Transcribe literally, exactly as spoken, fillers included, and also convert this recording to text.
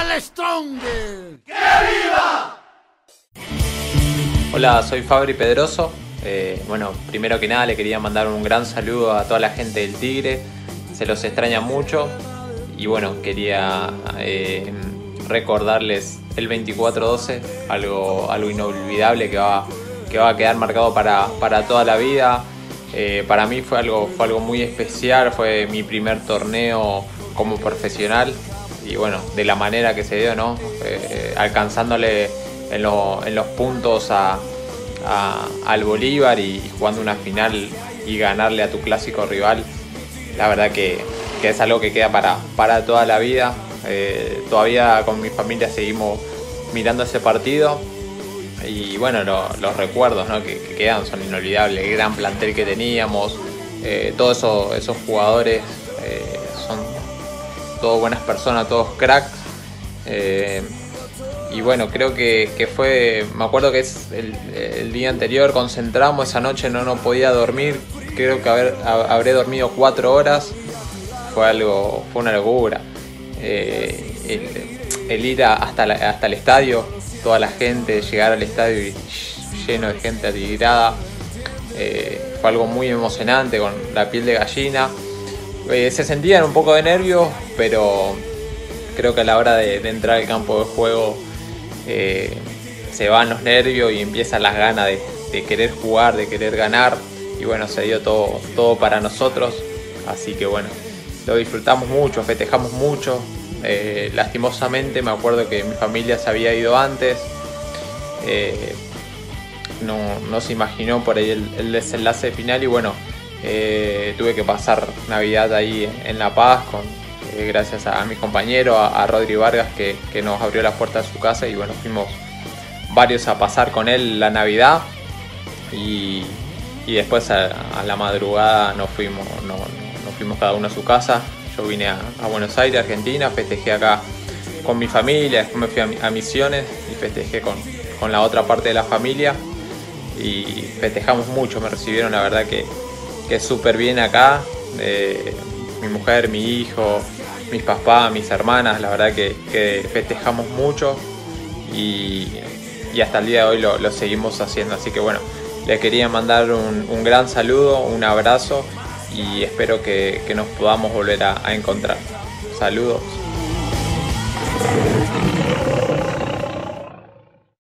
el Stronger! Hola, soy Fabri Pedroso. Eh, bueno, primero que nada le quería mandar un gran saludo a toda la gente del Tigre. Se los extraña mucho. Y bueno, quería eh, recordarles el veinticuatro doce, algo, algo inolvidable que va, que va a quedar marcado para, para toda la vida. Eh, para mí fue algo, fue algo muy especial, fue mi primer torneo como profesional. Y bueno, de la manera que se dio, ¿no? Eh, alcanzándole en, lo, en los puntos a, a, al Bolívar y, y jugando una final y ganarle a tu clásico rival. La verdad que, que es algo que queda para, para toda la vida. Eh, todavía con mi familia seguimos mirando ese partido. Y bueno, lo, los recuerdos, ¿no? que, que quedan son inolvidables. El gran plantel que teníamos, eh, todos eso, esos jugadores eh, son todos buenas personas, todos cracks. Eh, y bueno, creo que, que fue, me acuerdo que es el, el día anterior concentramos, esa noche no, no podía dormir. Creo que haber, habré dormido cuatro horas. Fue algo, fue una locura. Eh, el, el ir a, hasta, la, hasta el estadio, toda la gente, llegar al estadio y lleno de gente atigrada. Eh, fue algo muy emocionante, con la piel de gallina. Eh, se sentían un poco de nervios, pero creo que a la hora de, de entrar al campo de juego eh, se van los nervios y empiezan las ganas de, de querer jugar, de querer ganar. Y bueno, se dio todo, todo para nosotros, así que bueno, lo disfrutamos mucho, festejamos mucho. Eh, lastimosamente me acuerdo que mi familia se había ido antes, eh, no, no se imaginó por ahí el, el desenlace final y bueno, eh, tuve que pasar Navidad ahí en La Paz, con, eh, gracias a, a mi compañero, a, a Rodri Vargas, que, que nos abrió la puerta de su casa y bueno, fuimos varios a pasar con él la Navidad y... Y después a, a la madrugada nos fuimos, no, nos fuimos cada uno a su casa. Yo vine a, a Buenos Aires, Argentina, festejé acá con mi familia, después me fui a, a Misiones y festejé con, con la otra parte de la familia. Y festejamos mucho, me recibieron la verdad que, que súper bien acá. Eh, mi mujer, mi hijo, mis papás, mis hermanas, la verdad que, que festejamos mucho. Y, y hasta el día de hoy lo, lo seguimos haciendo, así que bueno. Les quería mandar un, un gran saludo, un abrazo y espero que, que nos podamos volver a, a encontrar. Saludos.